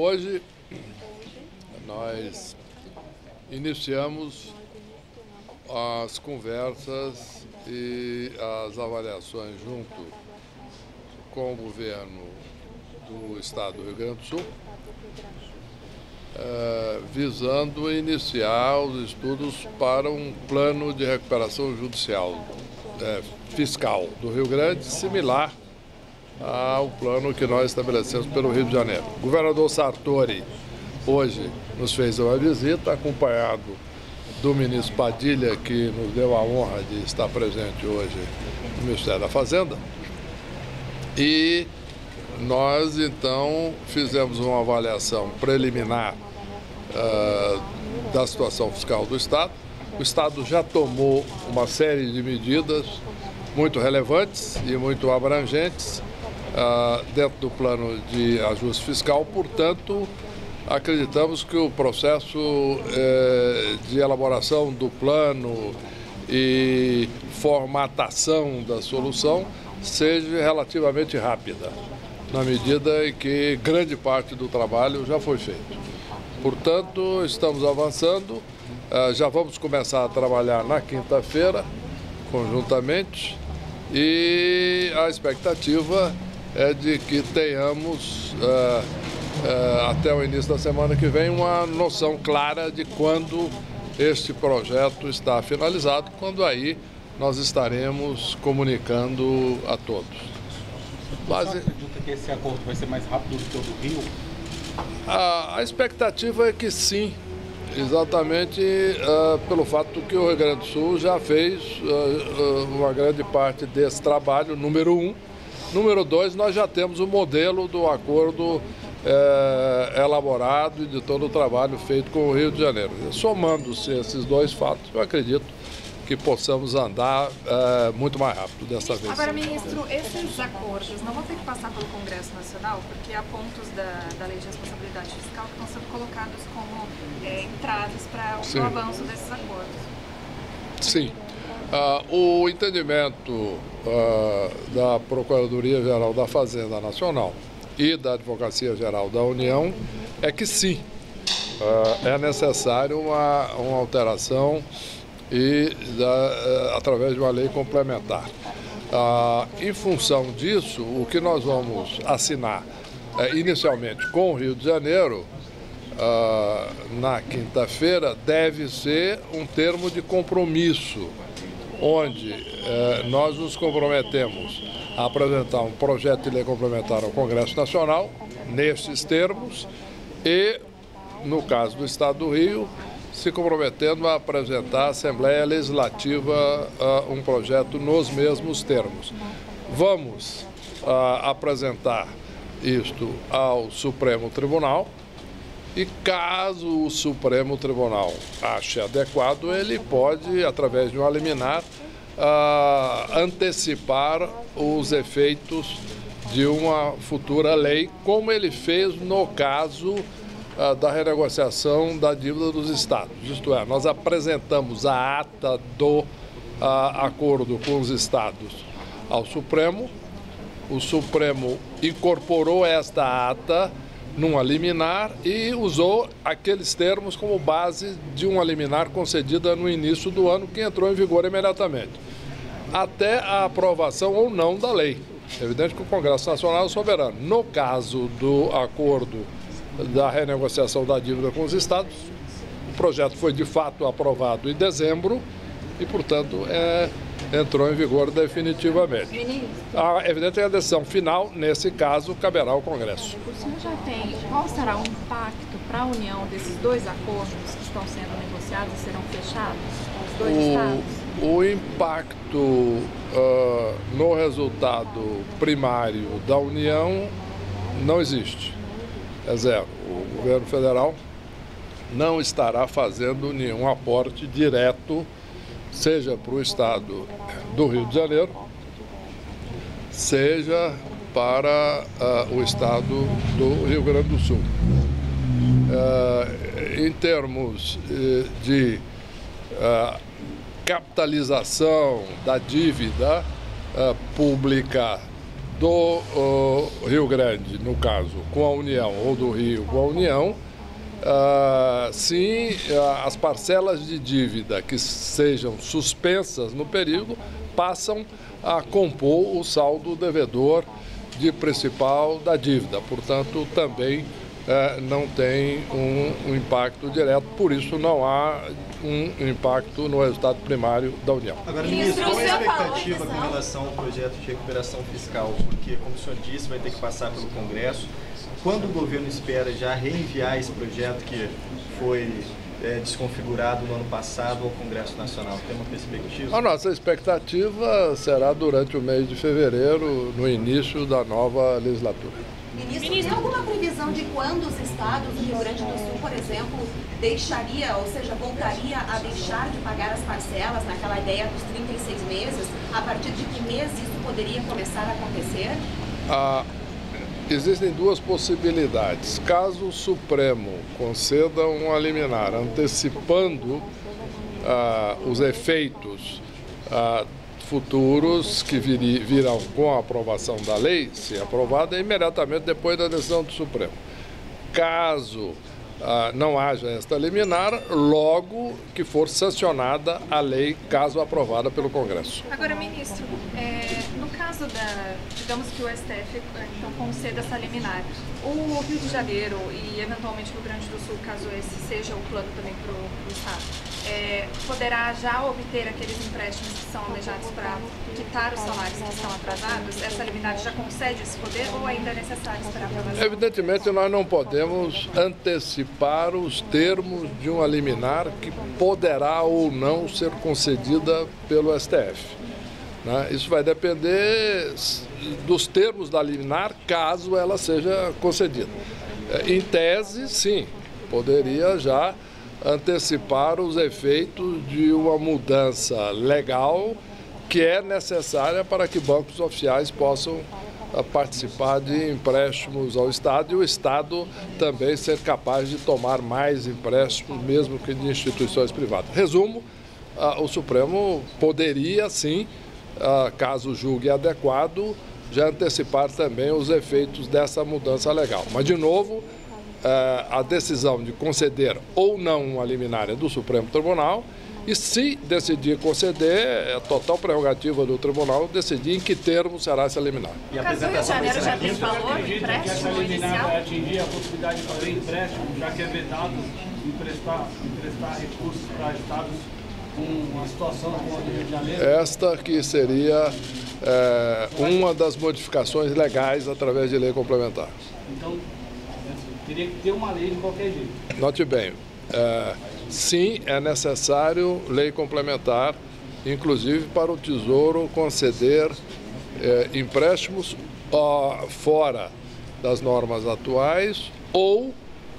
Hoje nós iniciamos as conversas e as avaliações junto com o governo do Estado do Rio Grande do Sul, visando iniciar os estudos para um plano de recuperação judicial fiscal do Rio Grande, similar ao plano que nós estabelecemos pelo Rio de Janeiro. O governador Sartori hoje nos fez uma visita, acompanhado do ministro Padilha, que nos deu a honra de estar presente hoje no Ministério da Fazenda. E nós, então, fizemos uma avaliação preliminar da situação fiscal do Estado. O Estado já tomou uma série de medidas muito relevantes e muito abrangentes dentro do plano de ajuste fiscal. Portanto, acreditamos que o processo de elaboração do plano e formatação da solução seja relativamente rápida, na medida em que grande parte do trabalho já foi feito. Portanto, estamos avançando, já vamos começar a trabalhar na quinta-feira, conjuntamente, e a expectativa é de que tenhamos, até o início da semana que vem, uma noção clara de quando este projeto está finalizado, quando aí nós estaremos comunicando a todos. Você acredita que esse acordo vai ser mais rápido do que o do Rio? A expectativa é que sim, exatamente pelo fato que o Rio Grande do Sul já fez uma grande parte desse trabalho, número 1. Número 2, nós já temos o modelo do acordo elaborado e de todo o trabalho feito com o Rio de Janeiro. Somando-se esses dois fatos, eu acredito que possamos andar muito mais rápido dessa vez. Agora, ministro, esses acordos não vão ter que passar pelo Congresso Nacional, porque há pontos da Lei de Responsabilidade Fiscal que estão sendo colocados como entraves para o avanço desses acordos. Sim. O entendimento da Procuradoria-Geral da Fazenda Nacional e da Advocacia-Geral da União é que sim, é necessário uma alteração através de uma lei complementar. Em função disso, o que nós vamos assinar inicialmente com o Rio de Janeiro, na quinta-feira, deve ser um termo de compromisso, onde nós nos comprometemos a apresentar um projeto de lei complementar ao Congresso Nacional, nestes termos, e, no caso do Estado do Rio, se comprometendo a apresentar à Assembleia Legislativa um projeto nos mesmos termos. Vamos apresentar isto ao Supremo Tribunal e, caso o Supremo Tribunal ache adequado, ele pode, através de uma liminar, antecipar os efeitos de uma futura lei, como ele fez no caso da renegociação da dívida dos estados. Isto é, nós apresentamos a ata do acordo com os estados ao Supremo, o Supremo incorporou esta ata numa liminar e usou aqueles termos como base de uma liminar concedida no início do ano, que entrou em vigor imediatamente, até a aprovação ou não da lei. É evidente que o Congresso Nacional é soberano. No caso do acordo da renegociação da dívida com os estados, o projeto foi de fato aprovado em dezembro e, portanto, entrou em vigor definitivamente. É evidente que a decisão final, nesse caso, caberá ao Congresso. O senhor já tem, qual será o impacto para a União desses dois acordos que estão sendo negociados e serão fechados com os dois estados? O impacto no resultado primário da União não existe. É zero. O governo federal não estará fazendo nenhum aporte direto, seja para o estado do Rio de Janeiro, seja para o estado do Rio Grande do Sul. Em termos de capitalização da dívida pública do Rio Grande, no caso, com a União, ou do Rio com a União, sim, as parcelas de dívida que sejam suspensas no período passam a compor o saldo devedor de principal da dívida. Portanto, também não tem um impacto direto, por isso não há um impacto no resultado primário da União. Agora, ministro, qual é a expectativa com relação ao projeto de recuperação fiscal? Porque, como o senhor disse, vai ter que passar pelo Congresso. Quando o governo espera já reenviar esse projeto que foi desconfigurado no ano passado ao Congresso Nacional? Tem uma perspectiva? A nossa expectativa será durante o mês de fevereiro, no início da nova legislatura. Ministro, tem alguma previsão de quando os estados do Rio Grande do Sul, por exemplo, deixaria, ou seja, voltaria a deixar de pagar as parcelas naquela ideia dos 36 meses? A partir de que mês isso poderia começar a acontecer? Existem duas possibilidades. Caso o Supremo conceda uma liminar antecipando os efeitos futuros que virão com a aprovação da lei, se aprovada, imediatamente depois da decisão do Supremo. Caso não haja esta liminar, logo que for sancionada a lei, caso aprovada pelo Congresso. Agora, ministro, no caso digamos que o STF então conceda essa liminar, o Rio de Janeiro e eventualmente o Rio Grande do Sul, caso esse seja o plano também para o Estado, poderá já obter aqueles empréstimos que são alejados para quitar os salários que estão atrasados? Essa liminar já concede esse poder ou ainda é necessário esperar a aprovação? Evidentemente, nós não podemos antecipar os termos de uma liminar que poderá ou não ser concedida pelo STF. Isso vai depender dos termos da liminar, caso ela seja concedida. Em tese, sim, poderia já antecipar os efeitos de uma mudança legal que é necessária para que bancos oficiais possam participar de empréstimos ao Estado e o Estado também ser capaz de tomar mais empréstimos, mesmo que de instituições privadas. Resumo, o Supremo poderia, sim, caso julgue adequado, já antecipar também os efeitos dessa mudança legal. Mas, de novo, a decisão de conceder ou não uma liminar é do Supremo Tribunal e, se decidir conceder, é total prerrogativa do Tribunal decidir em que termo será essa liminar. E a apresentação Rio de Janeiro já tem valor do empréstimo que essa liminar inicial? vai atingir a possibilidade de fazer empréstimo, já que é vedado emprestar recursos para estados com uma situação como a do Rio de Janeiro? Esta que seria uma das modificações legais através de lei complementar. Então, teria que ter uma lei de qualquer jeito. Note bem, sim, é necessário lei complementar, inclusive para o Tesouro conceder empréstimos fora das normas atuais ou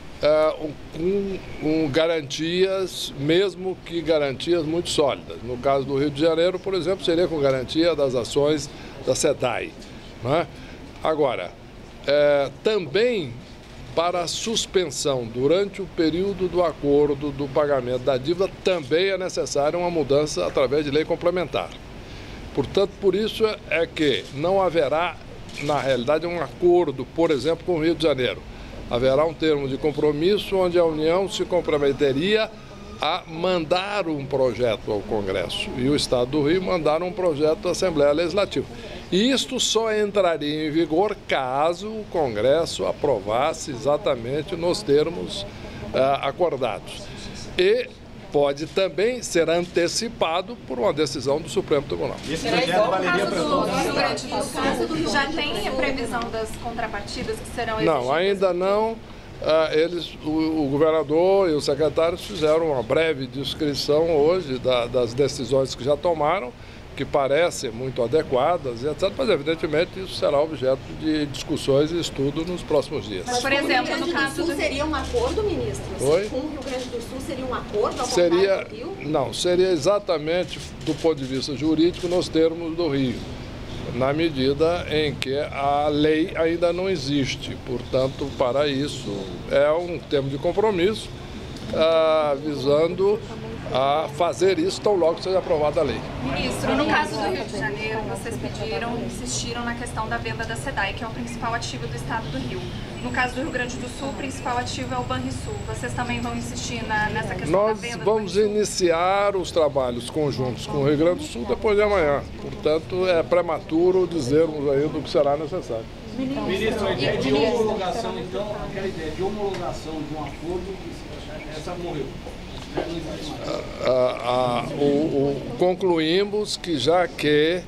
com garantias, mesmo que garantias muito sólidas. No caso do Rio de Janeiro, por exemplo, seria com garantia das ações da SEDAI. Agora, também para a suspensão durante o período do acordo do pagamento da dívida, também é necessária uma mudança através de lei complementar. Portanto, por isso é que não haverá, na realidade, um acordo, por exemplo, com o Rio de Janeiro. Haverá um termo de compromisso onde a União se comprometeria a mandar um projeto ao Congresso e o Estado do Rio mandar um projeto à Assembleia Legislativa. E isto só entraria em vigor caso o Congresso aprovasse exatamente nos termos acordados. E pode também ser antecipado por uma decisão do Supremo Tribunal. E esse projeto valeria para todos? Já tem a previsão das contrapartidas que serão exigidas? Não, ainda não. O governador e os secretários fizeram uma breve descrição hoje das decisões que já tomaram, que parecem muito adequadas, etc. Mas, evidentemente, isso será objeto de discussões e estudo nos próximos dias. Mas, por exemplo, no caso do Sul seria um acordo, ministro? Oi? Com o Rio Grande do Sul seria um acordo ao seria, do Rio? Não, seria exatamente do ponto de vista jurídico nos termos do Rio, na medida em que a lei ainda não existe. Portanto, para isso, é um termo de compromisso visando a fazer isso tão logo seja aprovada a lei. Ministro, no caso do Rio de Janeiro, vocês insistiram na questão da venda da SEDAI, que é o principal ativo do estado do Rio. No caso do Rio Grande do Sul, o principal ativo é o Banrisul. Vocês também vão insistir nessa questão da venda? Nós vamos iniciar os trabalhos conjuntos com o Rio Grande do Sul depois de amanhã. Portanto, é prematuro dizermos ainda o que será necessário. Ministro, a ideia de homologação, então, aquela ideia de homologação de um acordo, essa morreu. Concluímos que já que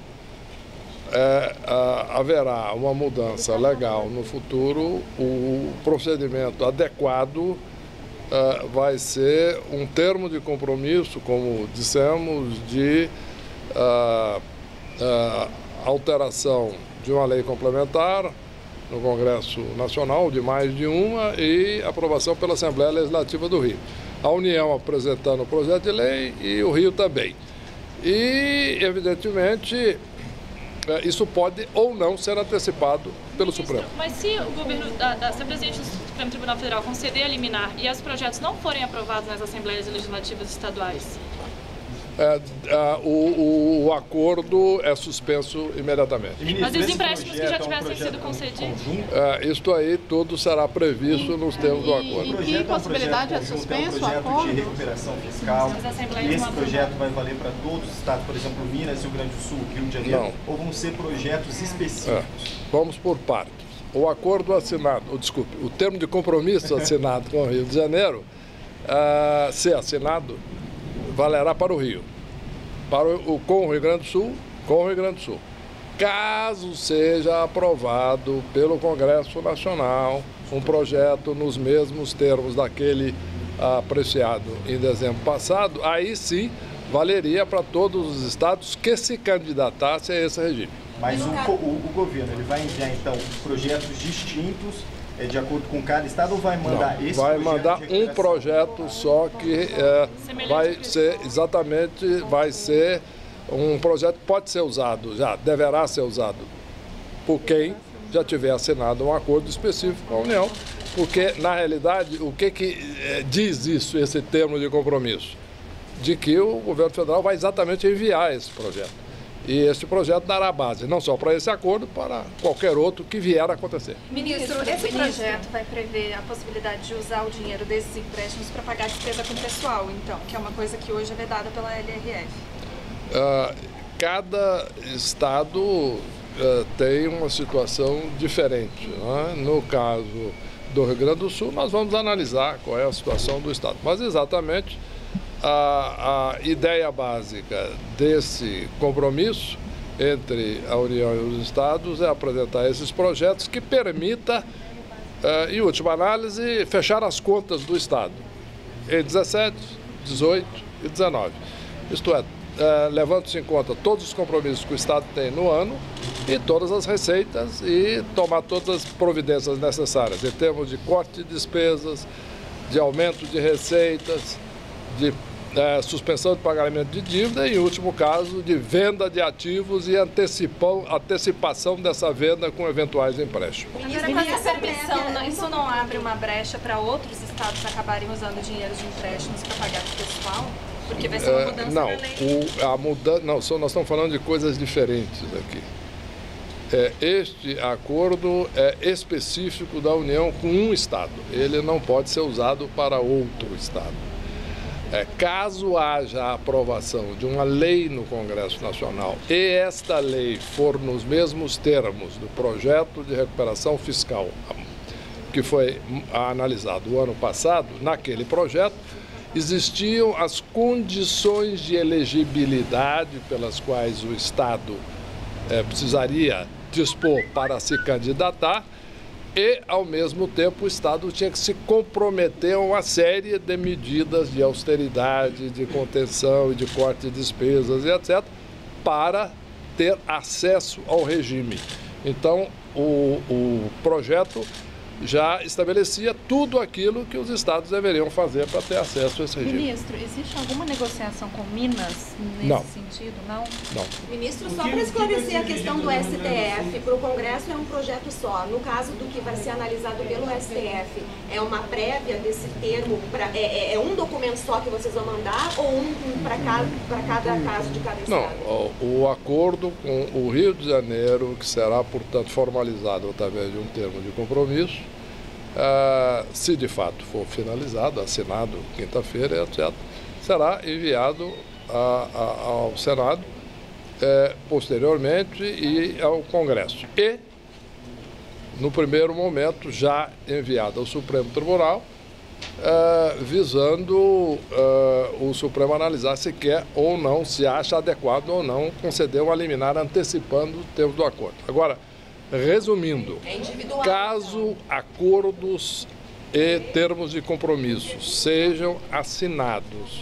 haverá uma mudança legal no futuro, o procedimento adequado vai ser um termo de compromisso, como dissemos, de alteração de uma lei complementar no Congresso Nacional, de mais de uma, e aprovação pela Assembleia Legislativa do Rio. A União apresentando o projeto de lei e o Rio também. E, evidentemente, isso pode ou não ser antecipado pelo Supremo. Mas se o governo, se o presidente do Supremo Tribunal Federal conceder a liminar e os projetos não forem aprovados nas Assembleias Legislativas estaduais? O acordo é suspenso imediatamente. Mas e os empréstimos que já tivessem sido concedidos? Isto aí tudo será previsto nos termos do acordo. E que possibilidade é suspenso o acordo? De recuperação fiscal. E esse projeto vai valer para todos os estados, por exemplo, Minas, Rio Grande do Sul, Rio de Janeiro? Não. Ou vão ser projetos específicos? Vamos por partes. O acordo assinado, o termo de compromisso assinado com o Rio de Janeiro, se assinado, valerá para o Rio, com o Rio Grande do Sul, com o Rio Grande do Sul. Caso seja aprovado pelo Congresso Nacional um projeto nos mesmos termos daquele apreciado em dezembro passado, aí sim valeria para todos os estados que se candidatassem a esse regime. Mas o governo ele vai enviar, então, projetos distintos de acordo com cada estado, ou vai mandar esse projeto? Vai mandar um projeto só que vai ser um projeto que pode ser usado, já deverá ser usado por quem já tiver assinado um acordo específico com a União, porque, na realidade, o que diz isso, esse termo de compromisso? De que o governo federal vai exatamente enviar esse projeto. E este projeto dará base, não só para esse acordo, para qualquer outro que vier a acontecer. Ministro, esse projeto vai prever a possibilidade de usar o dinheiro desses empréstimos para pagar a despesa com o pessoal, então, que é uma coisa que hoje é vedada pela LRF. Cada estado tem uma situação diferente. Né? No caso do Rio Grande do Sul, nós vamos analisar qual é a situação do estado. Mas exatamente a ideia básica desse compromisso entre a União e os estados é apresentar esses projetos que permita, em última análise, fechar as contas do estado em 17, 18 e 19. Isto é, levando-se em conta todos os compromissos que o estado tem no ano e todas as receitas e tomar todas as providências necessárias em termos de corte de despesas, de aumento de receitas, de suspensão de pagamento de dívida e, em último caso, de venda de ativos e antecipação dessa venda com eventuais empréstimos. Agora, com essa permissão, isso não abre uma brecha para outros estados acabarem usando dinheiro de empréstimos para pagar o pessoal? Porque vai ser uma mudança na lei. Nós estamos falando de coisas diferentes aqui. Este acordo é específico da União com um estado. Ele não pode ser usado para outro estado. Caso haja a aprovação de uma lei no Congresso Nacional e esta lei for nos mesmos termos do projeto de recuperação fiscal que foi analisado o ano passado, naquele projeto existiam as condições de elegibilidade pelas quais o Estado precisaria dispor para se candidatar, e, ao mesmo tempo, o Estado tinha que se comprometer a uma série de medidas de austeridade, de contenção e de corte de despesas e etc., para ter acesso ao regime. Então, o projeto já estabelecia tudo aquilo que os estados deveriam fazer para ter acesso a esse regime. Ministro, existe alguma negociação com Minas nesse sentido? Não? Não. Ministro, só para esclarecer a questão do STF, para o Congresso é um projeto só. No caso do que vai ser analisado pelo STF, é uma prévia desse termo, é um documento só que vocês vão mandar ou um para cada caso de cada estado? Não, o acordo com o Rio de Janeiro, que será, portanto, formalizado através de um termo de compromisso, se de fato for finalizado, assinado quinta-feira, etc., será enviado ao Senado posteriormente e ao Congresso. E, no primeiro momento, já enviado ao Supremo Tribunal, visando o Supremo analisar se quer ou não, se acha adequado ou não conceder uma liminar antecipando o termo do acordo. Agora, resumindo, caso acordos e termos de compromisso sejam assinados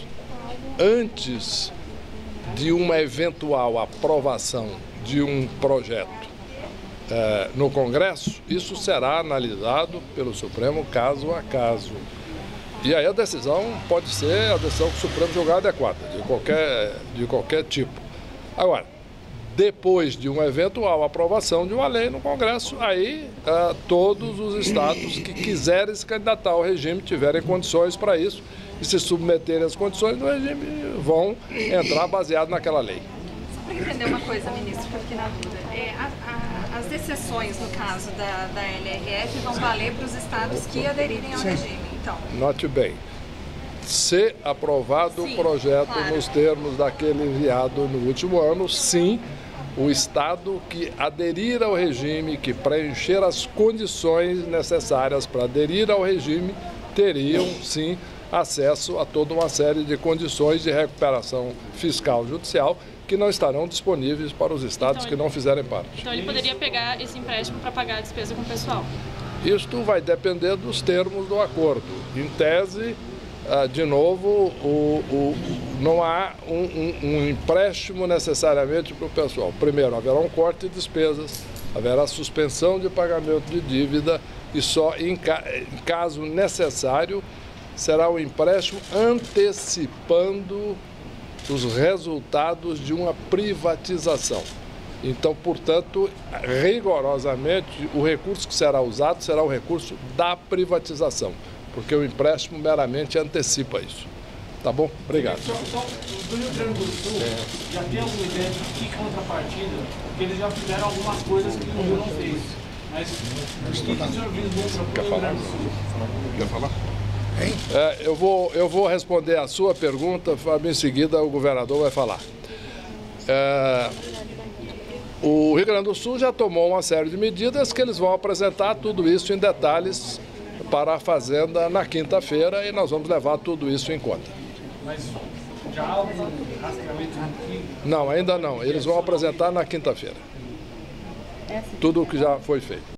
antes de uma eventual aprovação de um projeto no Congresso, isso será analisado pelo Supremo caso a caso. E aí a decisão pode ser a decisão que o Supremo julgar adequada, de qualquer tipo. Agora, depois de uma eventual aprovação de uma lei no Congresso, aí todos os estados que quiserem se candidatar ao regime, tiverem condições para isso, e se submeterem às condições do regime, vão entrar baseado naquela lei. Só para entender uma coisa, ministro, que eu fiquei na dúvida. As exceções, no caso da LRF, vão valer para os estados que aderirem ao regime, então? Note bem. Se aprovado o projeto nos termos daquele enviado no último ano, sim, o estado que aderir ao regime, que preencher as condições necessárias para aderir ao regime, teriam, sim, acesso a toda uma série de condições de recuperação fiscal judicial que não estarão disponíveis para os estados que não fizerem parte. Então ele poderia pegar esse empréstimo para pagar a despesa com o pessoal? Isto vai depender dos termos do acordo. Em tese, de novo, não há um empréstimo necessariamente para o pessoal. Primeiro, haverá um corte de despesas, haverá suspensão de pagamento de dívida e só em caso necessário será o empréstimo antecipando os resultados de uma privatização. Então, portanto, rigorosamente, o recurso que será usado será o recurso da privatização, porque o empréstimo meramente antecipa isso. Tá bom? Obrigado. Do Rio Grande do Sul, já tem alguma ideia de que contrapartida? Porque eles já fizeram algumas coisas que o Rio não fez. Mas o que o senhor vislumbra para o Rio Grande do Sul? Quer falar? Eu vou responder a sua pergunta, em seguida o governador vai falar. O Rio Grande do Sul já tomou uma série de medidas que eles vão apresentar tudo isso em detalhes para a Fazenda na quinta-feira e nós vamos levar tudo isso em conta. Mas já há algum rastreamento antigo? Não, ainda não. Eles vão apresentar na quinta-feira. Tudo o que já foi feito.